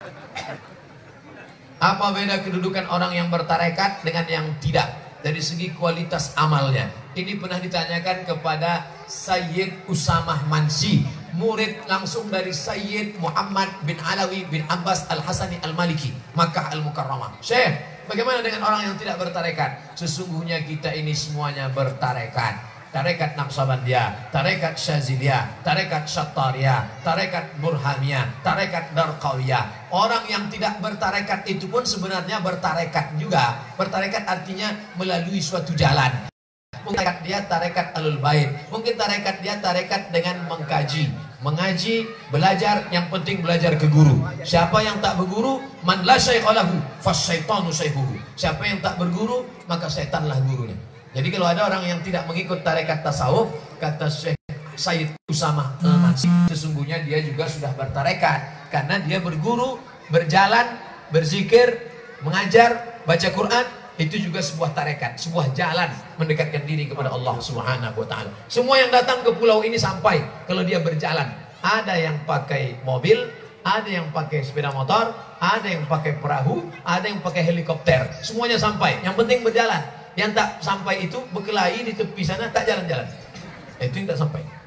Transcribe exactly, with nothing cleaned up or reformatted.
Apa beda kedudukan orang yang bertarekat dengan yang tidak dari segi kualitas amalnya? Ini pernah ditanyakan kepada Sayyid Usamah Mansi, murid langsung dari Sayyid Muhammad bin Alawi bin Abbas Al-Hasani Al-Maliki, Makkah Al-Mukarramah. Syekh, bagaimana dengan orang yang tidak bertarekat? Sesungguhnya kita ini semuanya bertarekat. Tarekat Naqsabandiyah, tarekat Syaziliyah, tarekat Syattariyah, tarekat Burhamiyah, tarekat Darqawiyah. Orang yang tidak bertarekat itu pun sebenarnya bertarekat juga. Bertarekat artinya melalui suatu jalan. Mungkin tarekat dia tarekat Alul Bait, mungkin tarekat dia tarekat dengan mengkaji, mengaji, belajar, yang penting belajar ke guru. Siapa yang tak berguru, man la syaikha lahu fasyaitanu syaikhuhu. Siapa yang tak berguru, maka setanlah gurunya. Jadi kalau ada orang yang tidak mengikut tarekat tasawuf, kata Syekh Sayyid Usamah Mansi, sesungguhnya dia juga sudah bertarekat, karena dia berguru, berjalan, berzikir, mengajar, baca Quran. Itu juga sebuah tarekat, sebuah jalan mendekatkan diri kepada Allah Subhanahu wa Ta'ala. Semua yang datang ke pulau ini sampai kalau dia berjalan. Ada yang pakai mobil, ada yang pakai sepeda motor, ada yang pakai perahu, ada yang pakai helikopter. Semuanya sampai. Yang penting berjalan. Yang tak sampai itu berkelahi di tepi sana, tak jalan-jalan. Itu yang tak sampai.